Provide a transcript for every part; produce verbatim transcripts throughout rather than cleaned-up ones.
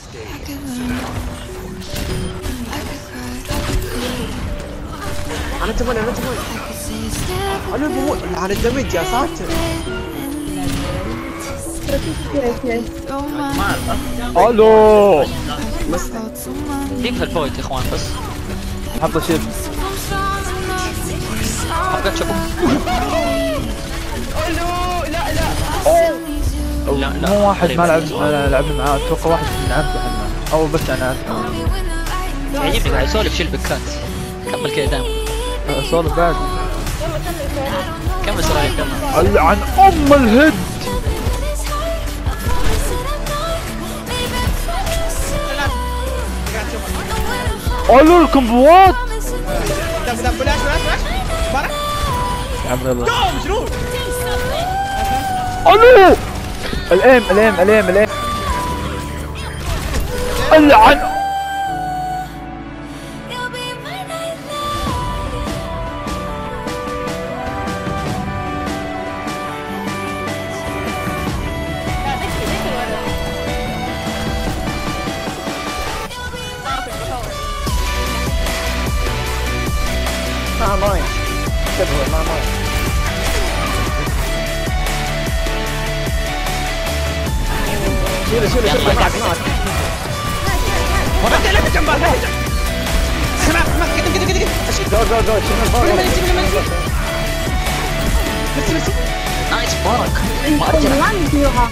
انا تبون انا تبون انا بموت على الدمج يا ساتر. الو ديك في الفويت يا اخوان بس حط شيب حبقت شكو. لا لا لا لا مو واحد ما لعب لعبنا معاه، اتوقع واحد لعبت احنا او بس انا يعجبني قاعد يسولف شيل بكات. كمل كذا دائما صار بعد كمل سرايا كمل. عن ام الهد قالوا لكم بوات دم دم بلاش بلاش بلاش بارك يا عم يلا مجنون. الو الام الام الام الام العن ما ماي شبه ما ماي شيله شيله شيله قاعد هناك وانت لا تجنب لا تجنب اسمع اسمع كده كده كده جو جو جو شنو نايس بارك ما ارجع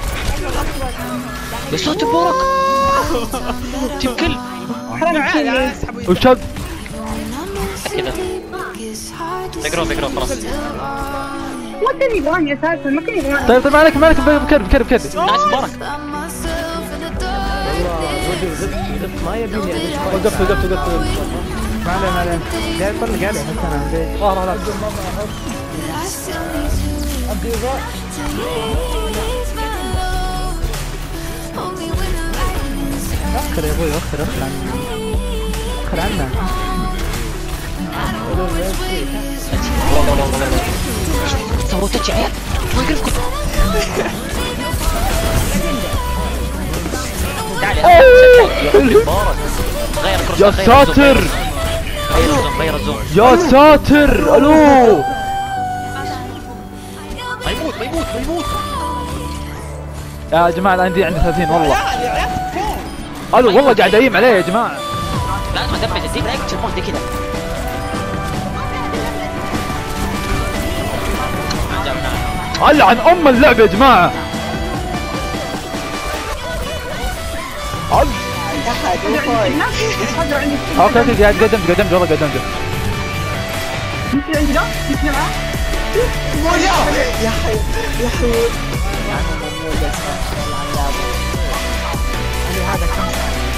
بصوت بارك تيم كل وشد كذا بيقرون بيقرون خلاص. ما كان يبغاني اساسا ما كان يبغاني. طيب طيب ما عليك ما عليك بكر بكر بكر نايس بارك ما يبيني وقفت وقفت وقفت ما عليه ما عليه قاعد يطلق عليه حتى انا ليش اه لا اخر يا ابوي اخر اخر عنا اخر عنا سووا تاتش عيال ما يقرفكم. يا ساتر غير الزوم يا ساتر الو ما يموت ما يموت ما يموت. يا جماعه انا عندي عندي ثلاثين والله الو والله قاعد ايم عليه يا جماعه. لازم ادمج الديك لايك تشوفون زي كذا. العن ام اللعبه يا جماعه. اوكي اوكي قاعد قدمت قدمت والله قدمت. يمكن عندي لا يمكن معاه يا حي يا حي هذا كم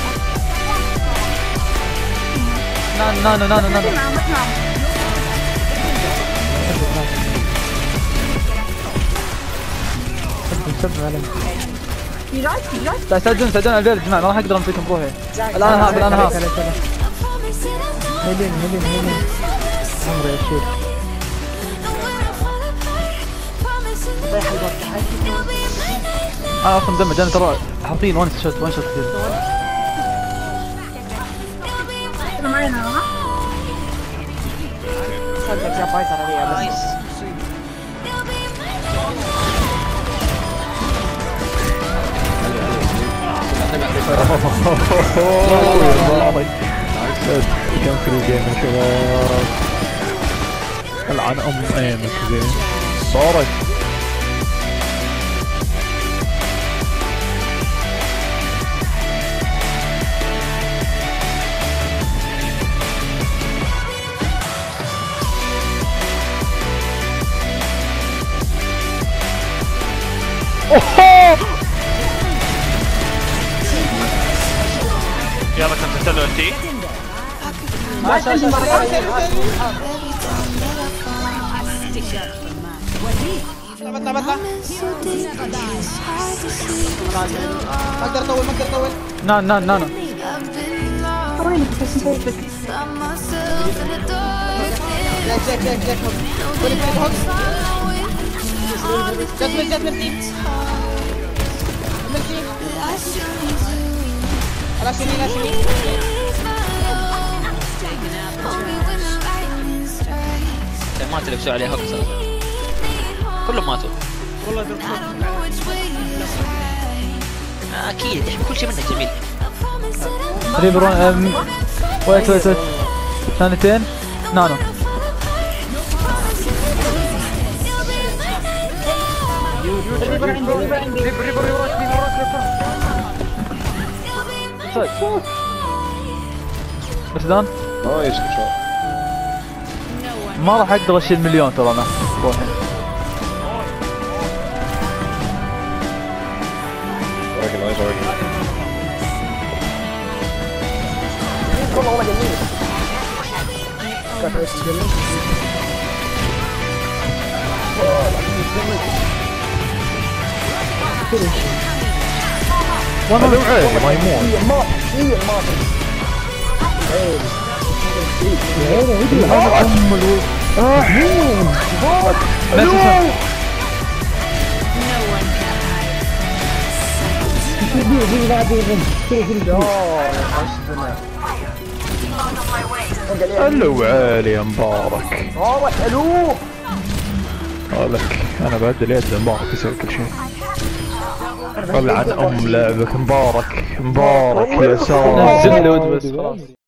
نانو نانو نانو نانو سب عليك. يراك يراك لا سجلون سجلون البيت يا جماعه ما راح اقدر امسكهم بروحي. الان هاب الان هاب هيلين هيلين هيلين عمري يا شيخ. انا اصلا مدمج انا ترى حاطين وان شوت وان شوت كثير. انا معي انا ها صدق يا بايظه هذه نايس. كم كل جيم يا شباب. العن ام ايمك زين صارت. اوه يلا كنت تلو انتي ما شاء الله بطلع بطلع ما اقدر اطول ما اقدر اطول. نان نان نانو وين بس نسوي بس جاك جاك جاك جاك هوك هوك جات من جات من تيم من تيم لا سني لا سني. ما تلبسوا عليه هوك صار كلهم ماتوا والله درت آه اكيد احنا كل شيء منك جميل. ريبرون أم... ويت ويت ويت ثانيتين نانو. ريبر عندي ريبر عندي ريبر ريبر ريبر. بس دان نايس كنترول. ما راح اقدر اشيل مليون ترى انا روحي. Organize, organize. والله والله جميل. كفرت جميل. وانا عادي ما يموت. هي ما هي ما هذا ام الولد. الو عالي يا مبارك. والله حلو. لك انا بعدل يد مبارك يسوي كل شيء. طلع عن ام لعبك مبارك مبارك يا سارة. نزل له بس خلاص.